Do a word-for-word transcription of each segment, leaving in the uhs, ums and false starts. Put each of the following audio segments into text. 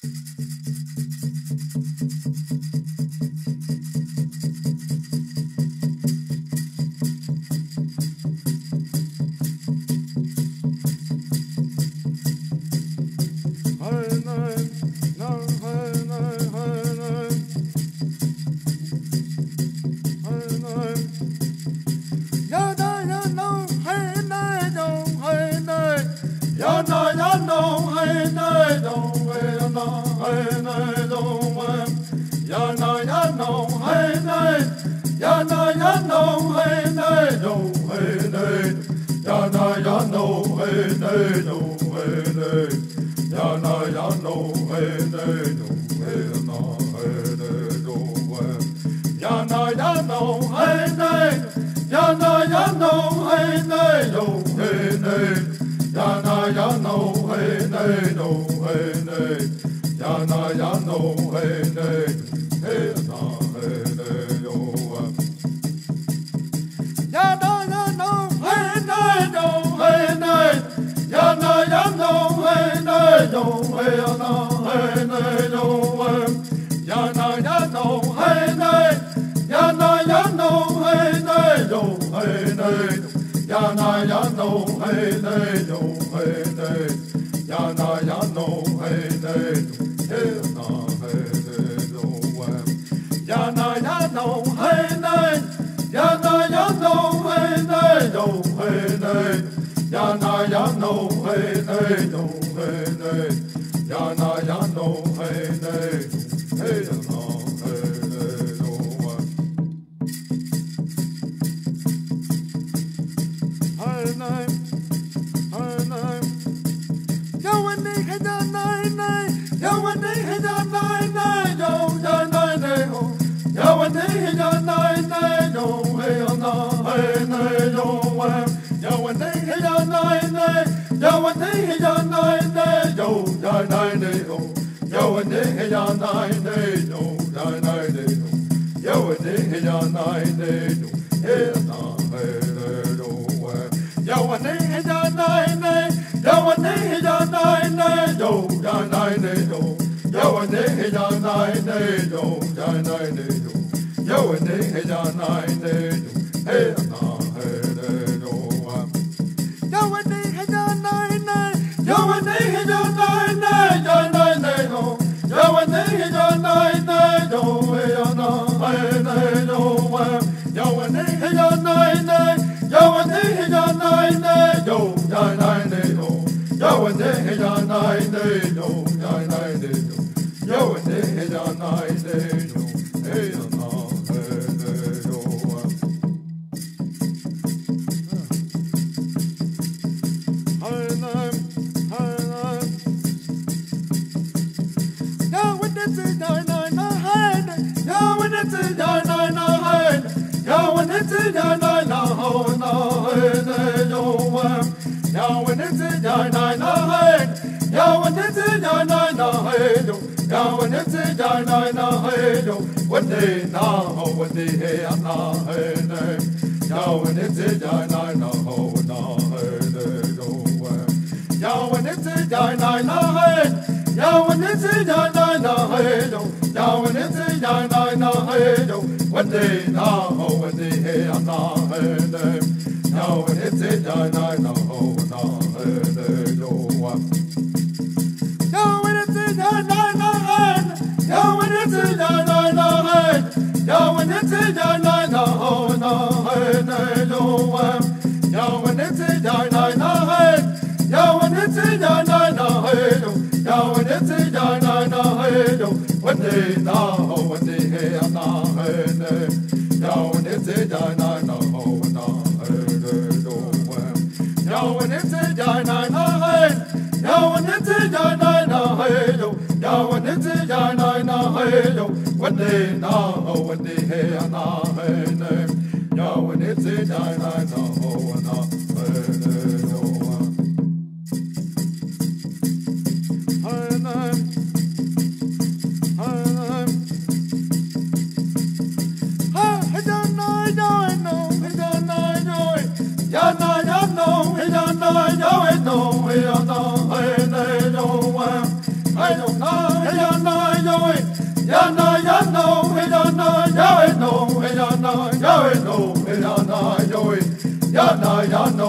Hey,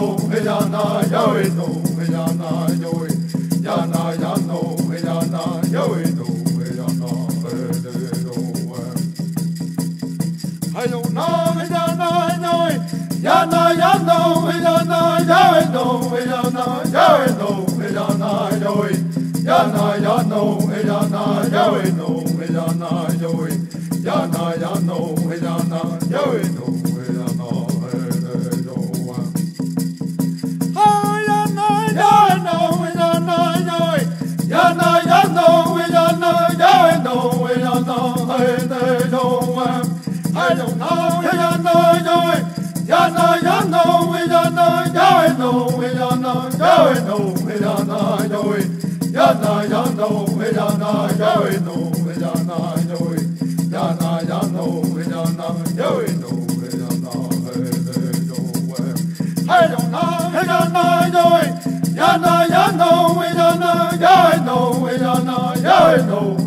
no, ya na, ya we no, ya na, ya we, ya na, ya no, ya na, ya we no, ya na, I don't know, ya na, ya we, ya na, ya no, ya na, ya we no, ya na, ya we no, ya na, ya we, ya na, ya no, ya na, ya we no, ya na, ya we, ya na, ya no, ya na, ya we no. I don't know, ya know, ya know, ya know, ya know, ya know, ya know, ya know, ya know, ya know, ya know, ya know, ya know, ya know, ya know, ya know, ya know, ya know, ya know, I don't know, ya know, ya know, ya know, ya know, ya know, ya know, ya know.